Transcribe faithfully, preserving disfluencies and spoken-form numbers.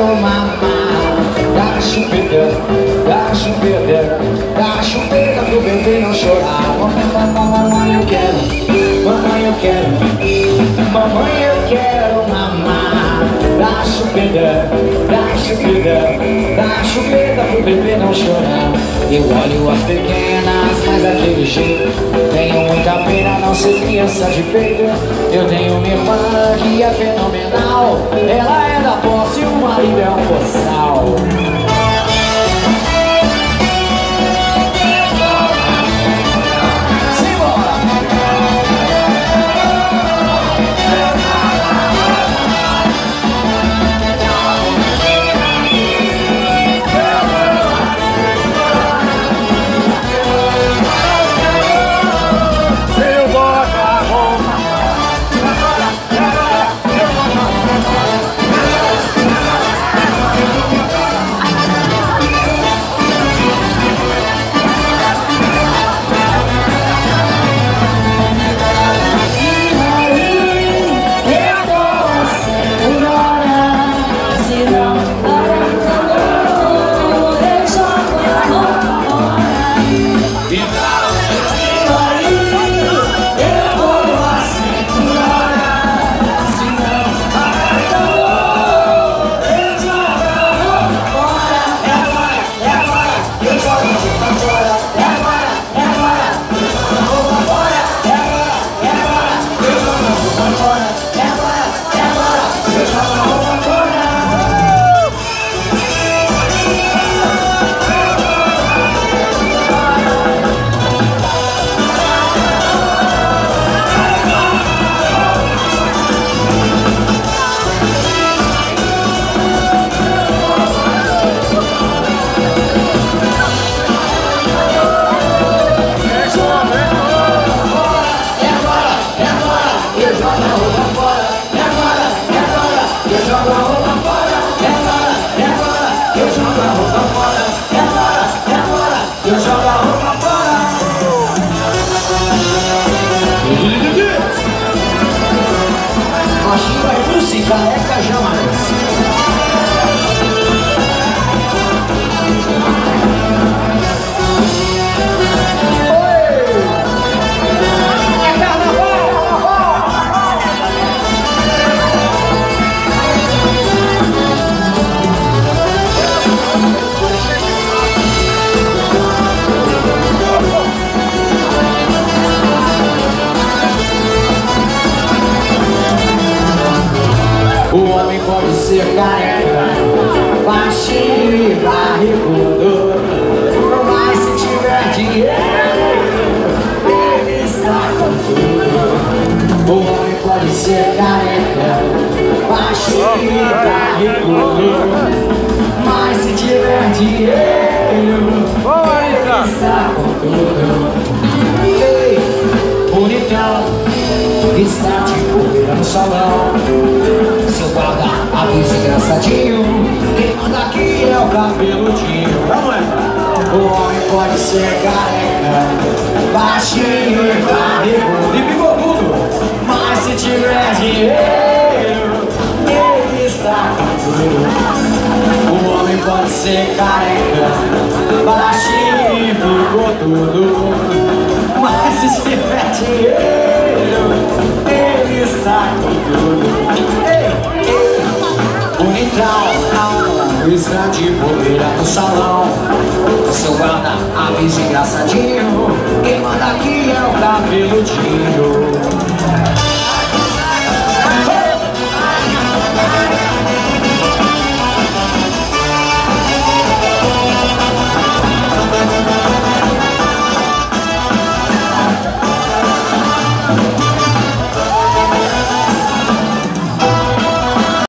quero mamar da chupeta, da chupeta, da chupeta pro bebê não chorar. Mamãe eu quero, mamãe eu quero, mamãe eu quero mamar da chupeta, da chupeta, da chupeta pro bebê não chorar. Eu olho as pequenas, mas daquele jeito tenho muita pena não ser criança de peito. Eu tenho minha irmã que é fenomenal, ela é da posse e o marido é um boçal. Careca jamais. O homem pode ser careca, baixinho e barrigudo, mas se tiver dinheiro, ele está com tudo. O homem pode ser careca, baixinho e barrigudo, mas se tiver dinheiro, ele está com tudo. Ei, bonitão, está de bobeira no salão. Seu guarda, avisa engraçadinho, quem manda aqui é o cabeludinho. Vamos lá. O homem pode ser careca, baixinho e barrigudo e bigodudo, mas se tiver dinheiro, ele está com tudo. O homem pode ser careca, baixinho e bigodudo, mas se tiver dinheiro, ele está com tudo. Bonitão, está de bobeira no salão. Seu guarda, avisa engraçadinho, quem manda aqui é o cabeludinho.